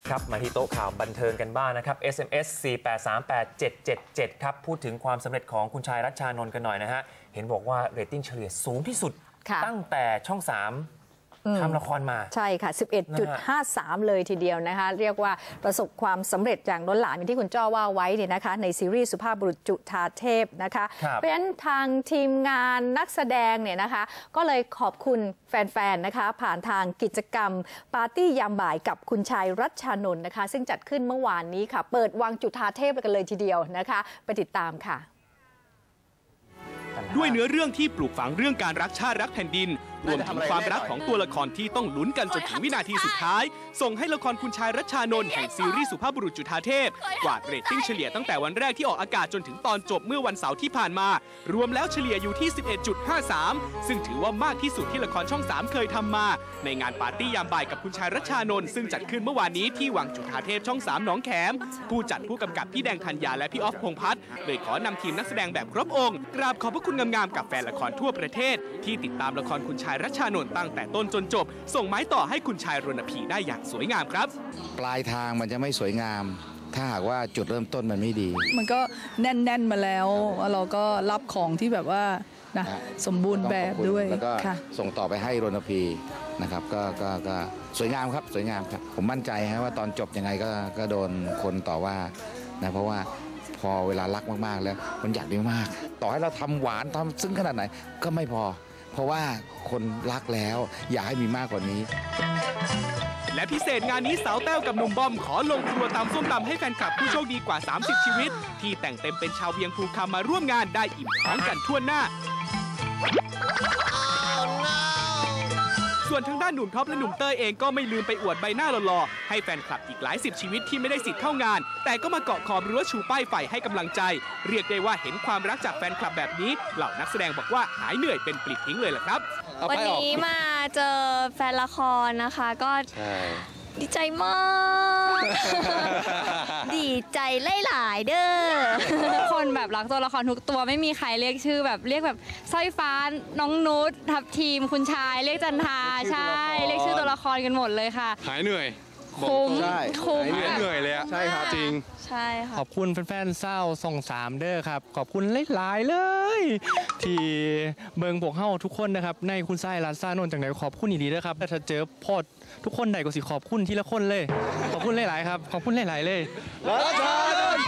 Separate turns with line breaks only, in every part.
ครับมาที่โต๊ะข่าวบันเทิงกันบ้างนะครับ SMS 4838777ครับพูดถึงความสำเร็จของคุณชายรัชชานนท์กันหน่อยนะฮะเห็นบอกว่าเรตติ้งเฉลี่ยสูงที่สุดตั้งแต่ช่อง3ทำละครมา
ใช่ค่ะ 11.53 เลยทีเดียวนะคะเรียกว่าประสบความสำเร็จอย่างล้นหลามอย่างที่คุณจ้อว่าไว้เนี่ยนะคะในซีรีส์สุภาพบุรุษจุฑาเทพนะคะเพราะฉะนั้นทางทีมงานนักแสดงเนี่ยนะคะก็เลยขอบคุณแฟนๆนะคะผ่านทางกิจกรรมปาร์ตี้ยามบ่ายกับคุณชายรัชชานนท์นะคะซึ่งจัดขึ้นเมื่อวานนี้ค่ะเปิดวังจุฑาเทพกันเลยทีเดียวนะคะไปติดตามค่ะ
ด้วยเนื้อเรื่องที่ปลูกฝังเรื่องการรักชาติรักแผ่นดินรวมถึงความรักของตัวละครที่ต้องลุ้นกันจนถึงวินาทีสุดท้ายส่งให้ละครคุณชายรัชชานนท์แห่งซีรีส์สุภาพบุรุษจุฑาเทพกวาดเรตติ้งเฉลี่ยตั้งแต่วันแรกที่ออกอากาศจนถึงตอนจบเมื่อวันเสาร์ที่ผ่านมารวมแล้วเฉลี่ยอยู่ที่ 11.53 ซึ่งถือว่ามากที่สุดที่ละครช่อง3เคยทำมาในงานปาร์ตี้ยามบ่ายกับคุณชายรัชชานนท์ซึ่งจัดขึ้นเมื่อวานนี้ที่วังจุฑาเทพช่อง3หนองแขมผู้จัดผู้กำกับพี่แดงธัญญาและพี่ออฟพงษ์พัฒน์เลยขอนำทีมนักแสดงแบบครบองค์กราบขอบพระคุณงามๆกับแฟนละครทั่วประเทศที่ติดตามละครคุณชายรัชชานนท์ตั้งแต่ต้นจนจบส่งไม้ต่อให้คุณชายรณพีได้อย่างสวยงามครับ
ปลายทางมันจะไม่สวยงามถ้าหากว่าจุดเริ่มต้นมันไม่ดี
มันก็แน่นๆมาแล้วเราก็รับของที่แบบว่านะสมบูรณ์แบบด้วย
แล้วก็ส่งต่อไปให้รณพีนะครับก็สวยงามครับสวยงามครับผมมั่นใจว่าตอนจบยังไงก็โดนคนต่อว่านะเพราะว่าพอเวลารักมากๆแล้วมันอยากได้มากต่อให้เราทำหวานทำซึ้งขนาดไหนก็ไม่พอเพราะว่าคนรักแล้วอยากให้มีมากกว่านี้
และพิเศษงานนี้สาวแต้วกับหนุ่มบอมขอลงครัวตำส้มตำให้แฟนคลับผู้โชคดีกว่า30ชีวิตที่แต่งเต็มเป็นชาวเวียงภูคำมาร่วมงานได้อิ่มท้องกันทั่วหน้าส่วนทางด้านหนุ่มท็อปและหนุ่มเต้ยเองก็ไม่ลืมไปอวดใบหน้าหล่อๆให้แฟนคลับอีกหลายสิบชีวิตที่ไม่ได้สิทธิ์เข้างานแต่ก็มาเกาะขอบรั้วชูป้ายไฟให้กำลังใจเรียกได้ว่าเห็นความรักจากแฟนคลับแบบนี้เหล่านักแสดงบอกว่าหายเหนื่อยเป็นปลิดทิ้งเลยล่ะครับ
วันนี้มาเจอแฟนละครนะคะก็ดีใจมาก ดีใจหลายๆเด้อ
ทุกคนแบบรักตัวละครทุกตัวไม่มีใครเรียกชื่อแบบเรียกแบบสร้อยฟ้าน้องนุชทับทีมคุณชายเรียกจันทราใช่เรียกชื่อตัวละครกันหมดเลยค่ะ
หายเหนื่อย
คุ้ม
หายเหนื่อยเลย
ใช่
ครับจริง
ใช่ค่ะ
ขอบคุณแฟนๆเศร้าส่ง3เด้อครับขอบคุณหลายๆเลยที่เบิงพวกเฮาทุกคนนะครับในคุณชายรัชชานนท์จังไหนขอบคุณดีๆด้วยครับถ้าเจอพอดทุกคนใดก็สิขอบคุณทีละคนเลยขอบคุณหลายๆครับขอบคุณหลายๆเลย
รัชชานนท์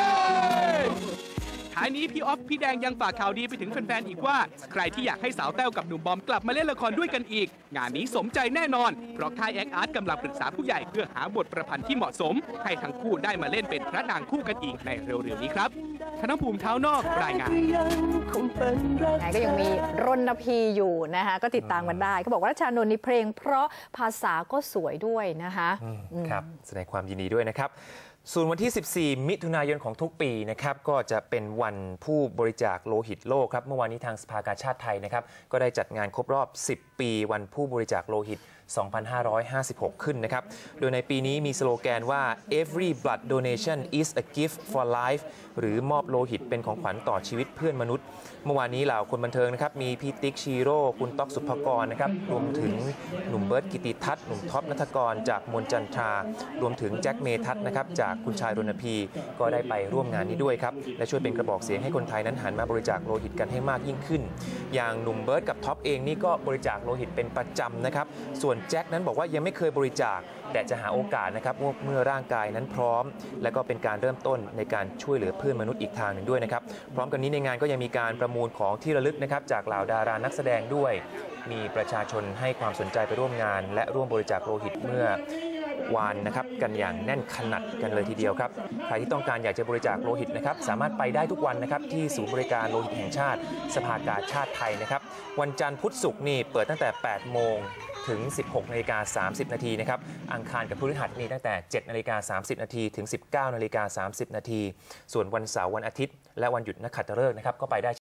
ท้ายนี้พี่ออฟพี่แดงยังฝากข่าวดีไปถึงแฟนๆอีกว่าใครที่อยากให้สาวแต้วกับหนุ่มบอมกลับมาเล่นละครด้วยกันอีกงานนี้สมใจแน่นอนเพราะค่ายแอคอาร์ตกำลังปรึกษาผู้ใหญ่เพื่อหาบทประพันธ์ที่เหมาะสมให้ทั้งคู่ได้มาเล่นเป็นพระนางคู่กันอีกในเร็วๆนี้ครับธนภูมิเท้านอกรายงาน
ก็ยังมีรณพีอยู่นะคะก็ติดตามกันได้เขาบอกว่ารัชชานนท์นี่เพลงเพราะภาษาก็สวยด้วยนะคะ
ครับแสดงความยินดีด้วยนะครับส่วนวันที่ 14 มิถุนายนของทุกปีนะครับก็จะเป็นวันผู้บริจาคโลหิตโลกครับเมื่อวานนี้ทางสภากาชาดไทยนะครับก็ได้จัดงานครบรอบ 10 ปีวันผู้บริจาคโลหิต 2556 ขึ้นนะครับโดยในปีนี้มีสโลแกนว่า every blood donation is a gift for life หรือมอบโลหิตเป็นของขวัญต่อชีวิตเพื่อนมนุษย์เมื่อวานนี้เหล่าคนบันเทิงนะครับมีพี่ติ๊กชีโร่คุณต๊อกสุภกรนะครับรวมถึงหนุ่มเบิร์ตกิติทัศน์หนุ่มท็อปณัฐกรจากมนจันทรารวมถึงแจ็คเมทัศน์นะครับจากคุณชายรณพีก็ได้ไปร่วมงานนี้ด้วยครับและช่วยเป็นกระบอกเสียงให้คนไทยนั้นหันมาบริจาคโลหิตกันให้มากยิ่งขึ้นอย่างหนุ่มเบิร์ตกับท็อปเองนี่ก็บริจาคโลหิตเป็นประจำนะครับส่วนแจ็คนั้นบอกว่ายังไม่เคยบริจาคแต่จะหาโอกาสนะครับเมื่อร่างกายนั้นพร้อมและก็เป็นการเริ่มต้นในการช่วยเหลือเพื่อนมนุษย์อีกทางหนึ่งด้วยนะครับพร้อมกันนี้ในงานก็ยังมีการประมูลของที่ระลึกนะครับจากเหล่าดารานักแสดงด้วยมีประชาชนให้ความสนใจไปร่วมงานและร่วมบริจาคโลหิตเมื่อวานนะครับกันอย่างแน่นขนาดกันเลยทีเดียวครับใครที่ต้องการอยากจะบริจาคโลหิตนะครับสามารถไปได้ทุกวันนะครับที่ศูนย์บริการโลหิตแห่งชาติสภากาชาดไทยนะครับวันจันทร์พุธศุกร์นี่เปิดตั้งแต่ 8 โมงถึง 16:30 นาทีนะครับอังคารกับพฤหัสนี่ตั้งแต่ 7:30 นาทีถึง 19:30 นาทีส่วนวันเสาร์วันอาทิตย์และวันหยุดนักขัตฤกษ์นะครับก็ไปได้